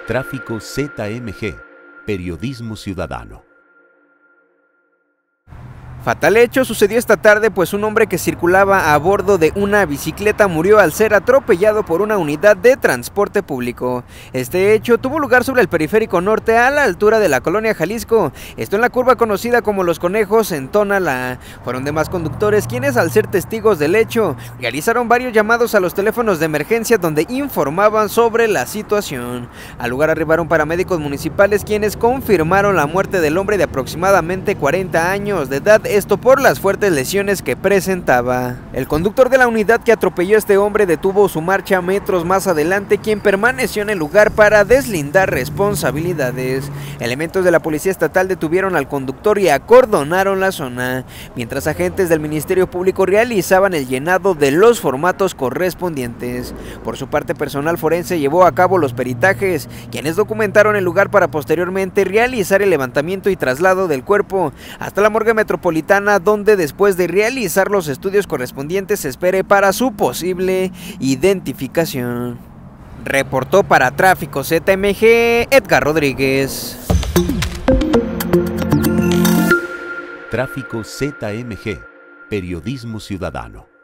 Tráfico ZMG, Periodismo Ciudadano. Fatal hecho sucedió esta tarde, pues un hombre que circulaba a bordo de una bicicleta murió al ser atropellado por una unidad de transporte público. Este hecho tuvo lugar sobre el periférico norte a la altura de la colonia Jalisco, esto en la curva conocida como Los Conejos en Tonalá. Fueron demás conductores quienes, al ser testigos del hecho, realizaron varios llamados a los teléfonos de emergencia donde informaban sobre la situación. Al lugar arribaron paramédicos municipales quienes confirmaron la muerte del hombre de aproximadamente 40 años de edad, esto por las fuertes lesiones que presentaba. El conductor de la unidad que atropelló a este hombre detuvo su marcha metros más adelante, quien permaneció en el lugar para deslindar responsabilidades. Elementos de la policía estatal detuvieron al conductor y acordonaron la zona, mientras agentes del Ministerio Público realizaban el llenado de los formatos correspondientes. Por su parte, personal forense llevó a cabo los peritajes, quienes documentaron el lugar para posteriormente realizar el levantamiento y traslado del cuerpo hasta la morgue metropolitana, donde después de realizar los estudios correspondientes se espere para su posible identificación. Reportó para Tráfico ZMG, Edgar Rodríguez. Tráfico ZMG, Periodismo Ciudadano.